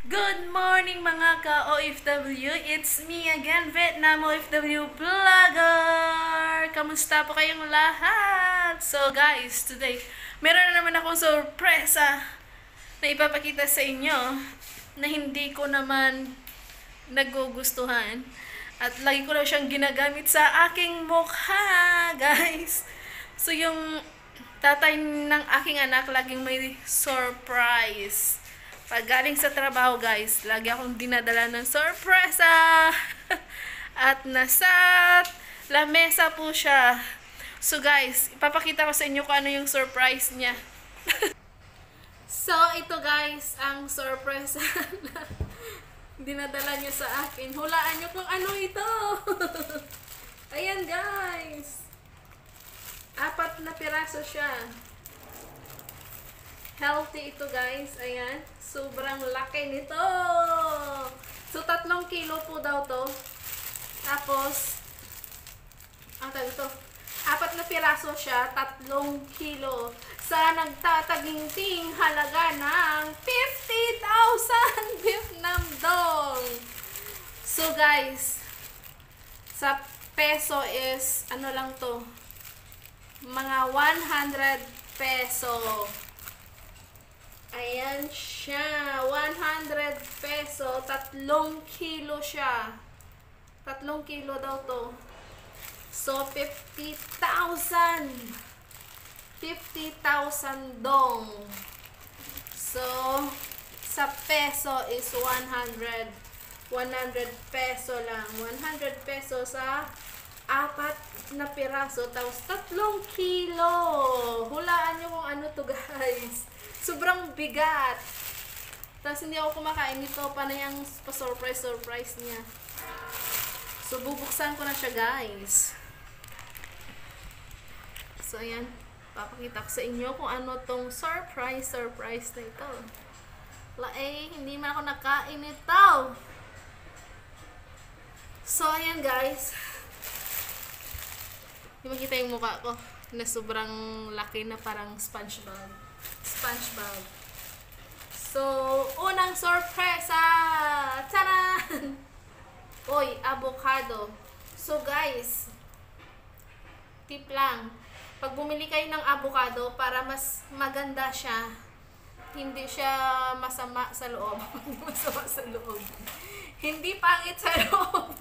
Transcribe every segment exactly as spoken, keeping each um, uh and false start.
Good morning mga ka-O F W! It's me again, Vietnam O F W Vlogger! Kamusta po kayong lahat? So guys, today, meron na naman akong sorpresa na ipapakita sa inyo na hindi ko naman nagugustuhan. At lagi ko na siyang ginagamit sa aking mukha, guys. So yung tatay ng aking anak laging may surprise. Pag galing sa trabaho, guys, lagi akong dinadala ng sorpresa. At nasa lamesa po siya. So guys, ipapakita ko sa inyo kung ano yung surprise niya. So ito guys, ang sorpresa na dinadala niya sa akin. Hulaan niyo kung ano ito. Ayan guys. Apat na piraso siya. Healthy ito guys. Ayan. Sobrang laki nito. So, tatlong kilo po daw to. Tapos, ang tawag ito, apat na piraso siya, tatlong kilo. Sa nagtataginting halaga ng fifty thousand Vietnam dong. So, guys, sa peso is, ano lang to, mga one hundred peso. Ayan siya. one hundred peso. Tatlong kilo siya. Tatlong kilo daw to. So, fifty thousand. fifty thousand dong. So, sa peso is one hundred. one hundred peso lang. one hundred peso sa apat na piraso. Tapos, tatlong kilo. Hulaan nyo kung ano to guys. Sobrang bigat. Tapos hindi ako kumakain nito. Panay ang pa-surprise-surprise niya. So, bubuksan ko na siya, guys. So, ayan. Papakita ko sa inyo kung ano tong surprise-surprise na ito. Lae, hindi man ako nakain ito. So, ayan, guys. Hindi makita yung mukha ko na sobrang laki na parang SpongeBob. SpongeBob. So, unang sorpresa! Taran! Oy, avocado. So, guys, tip lang. Pag bumili kayo ng avocado, para mas maganda siya, hindi siya masama sa loob. Hindi masama sa loob. Hindi pangit sa loob.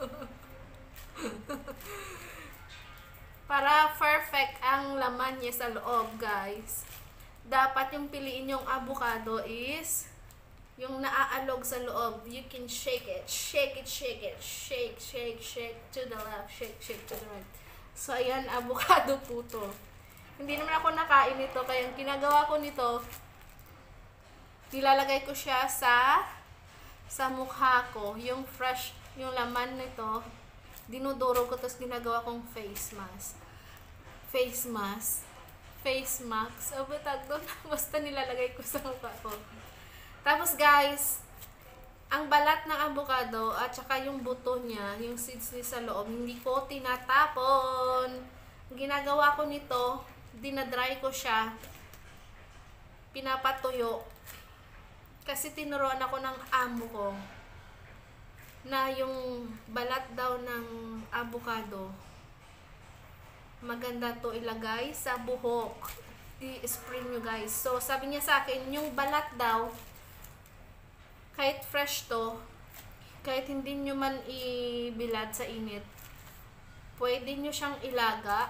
Para perfect ang laman niya sa loob, guys. Dapat yung piliin yung avocado is yung naaalog sa loob. You can shake it. Shake it, shake it. Shake, shake, shake to the left. Shake, shake to the right. So, ayan, avocado po to. Hindi naman ako nakain nito. Kaya yung ginagawa ko nito, nilalagay ko siya sa sa mukha ko. Yung fresh, yung laman nito, dinuduro ko, tapos ginagawa kong face mask. Face mask. Face mask. O, batag doon. Basta nilalagay ko sa mukha ko. Tapos, guys, ang balat ng avocado at saka yung buto niya, yung seeds niya sa loob, hindi ko tinatapon. Ang ginagawa ko nito, dinadry ko siya. Pinapatuyo. Kasi tinuruan ako ng amo ko na yung balat daw ng avocado, maganda to ilagay sa buhok. I-spray nyo guys. So, sabi niya sa akin, yung balat daw, kahit fresh to, kahit hindi nyo man ibilad sa init, pwede nyo siyang ilaga.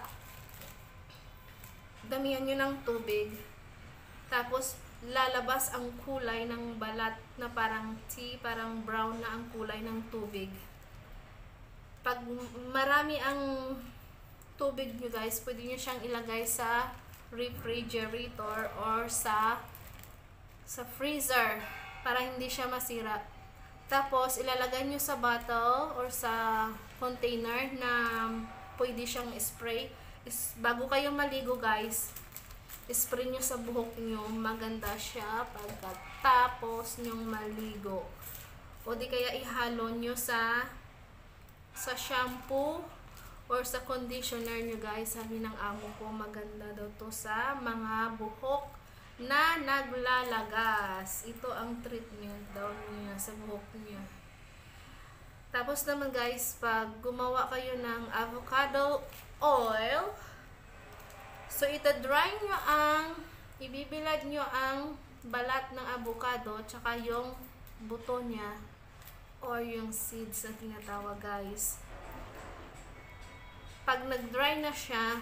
Damihan nyo ng tubig. Tapos, lalabas ang kulay ng balat na parang tea, parang brown na ang kulay ng tubig. Pag marami ang tubig nyo guys, pwede nyo siyang ilagay sa refrigerator or sa sa freezer para hindi siya masira. Tapos ilalagay nyo sa bottle or sa container na pwede siyang spray. Is, bago kayo maligo guys, spray nyo sa buhok nyo. Maganda siya pagkatapos nyong maligo. O di kaya ihalo nyo sa sa shampoo or sa conditioner nyo guys. Sabi ng amo ko, maganda daw to sa mga buhok na naglalagas. Ito ang treatment daw niya sa buhok niya. Tapos naman guys, pag gumawa kayo ng avocado oil, so ita-dry nyo ang, ibibilad nyo ang balat ng avocado, tsaka yung buto niya, or yung seeds na tinatawag guys. Pag nag-dry na siya,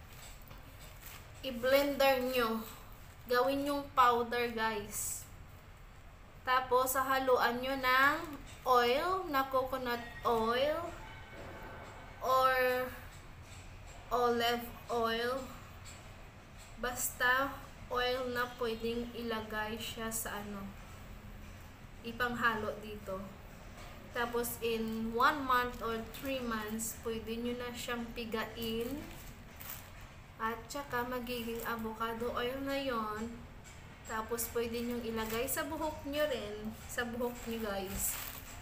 i-blender nyo. Gawin yung powder guys. Tapos, haluan nyo ng oil, na coconut oil, or olive oil. Basta, oil na pwedeng ilagay siya sa ano, ipanghalo dito. Tapos, in one month or three months, pwede nyo na siyang pigain. At saka, magiging avocado oil na yon. Tapos, pwede nyo ilagay sa buhok nyo rin. Sa buhok nyo guys.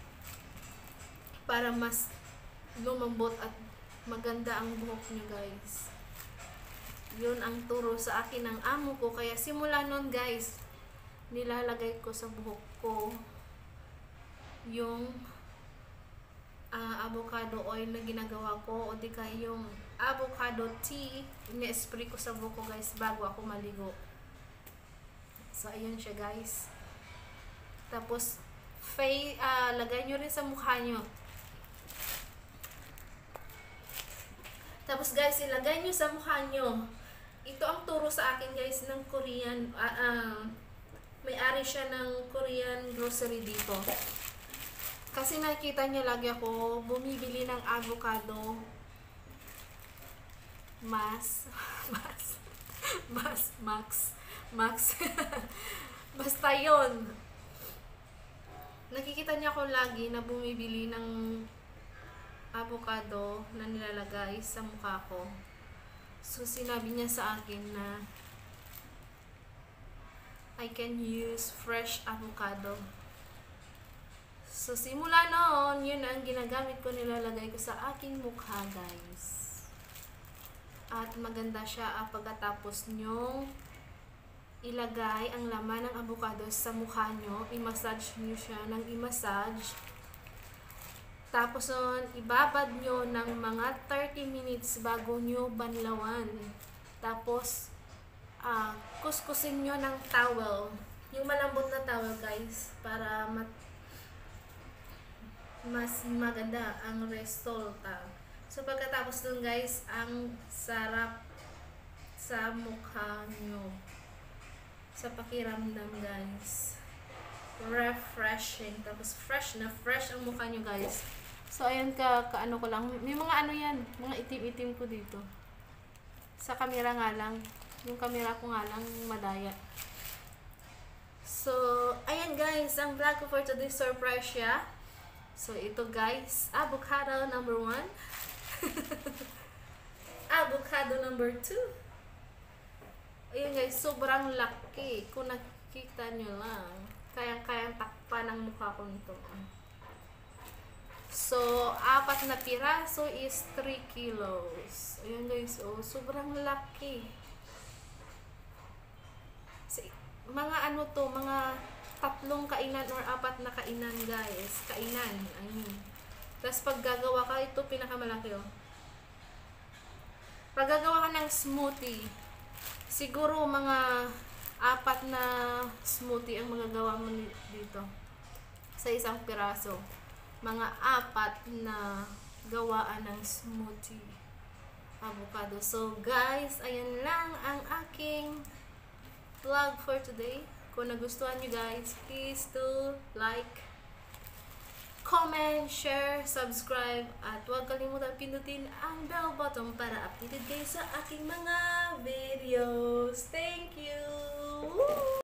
Para mas lumambot at maganda ang buhok nyo guys. Yun ang turo sa akin ng amo ko. Kaya simula nun guys, nilalagay ko sa buhok ko yung uh, avocado oil na ginagawa ko, o di kaya yung avocado tea, ina-spray ko sa buhok ko guys bago ako maligo. So ayun siya guys. Tapos face, uh, lagay nyo rin sa mukha nyo. Tapos guys, ilagay nyo sa mukha nyo. Ito ang turo sa akin guys ng Korean, uh, uh, may-ari siya ng Korean grocery dito. Kasi nakita niya lagi ako bumibili ng avocado mas mas mas max max basta yon. Nakikita niya ako lagi na bumibili ng avocado na nilalagay sa mukha ko. So sinabi niya sa akin na I can use fresh avocado. So simula noon, yun ang ginagamit ko, nilalagay ko sa aking mukha guys. At maganda siya uh, pagkatapos nyong ilagay ang laman ng avocado sa mukha nyo, i-massage nyo siya ng i-massage. Tapos nun, ibabad nyo ng mga thirty minutes bago nyo banlawan. Tapos, uh, kuskusin nyo ng towel. Yung malambot na towel guys, para mat mas maganda ang resulta. So pagkatapos dun guys, ang sarap sa mukha nyo. Sa pakiramdam guys. Refreshing. Tapos fresh na fresh ang mukha nyo guys. So ayan ka, kaano ko lang. May mga ano yan, mga itim-itim ko dito. Sa camera nga lang. Yung camera ko nga lang madaya. So, ayan guys, ang vlog ko for today, surprise siya. So ito guys, avocado number one. Avocado number two. Ayan guys, sobrang laki. Kung nakikita nyo lang, kayang-kayang takpan ang mukha ko nito. So, apat na piraso is three kilos. Ayan guys, oh, sobrang laki. So, mga ano to, mga tatlong kainan or apat na kainan guys. Kainan, ayun. Tapos pag gagawa ka, ito pinakamalaki oh. Pag gagawa ka ng smoothie, siguro mga apat na smoothie ang magagawa mo dito sa isang piraso. Mga apat na gawaan ng smoothie avocado. So guys, ayan lang ang aking vlog for today. Kung nagustuhan nyo guys, please do like, comment, share, subscribe, at huwag kalimutan pindutin ang bell button para updated kayo sa aking mga videos. Thank you!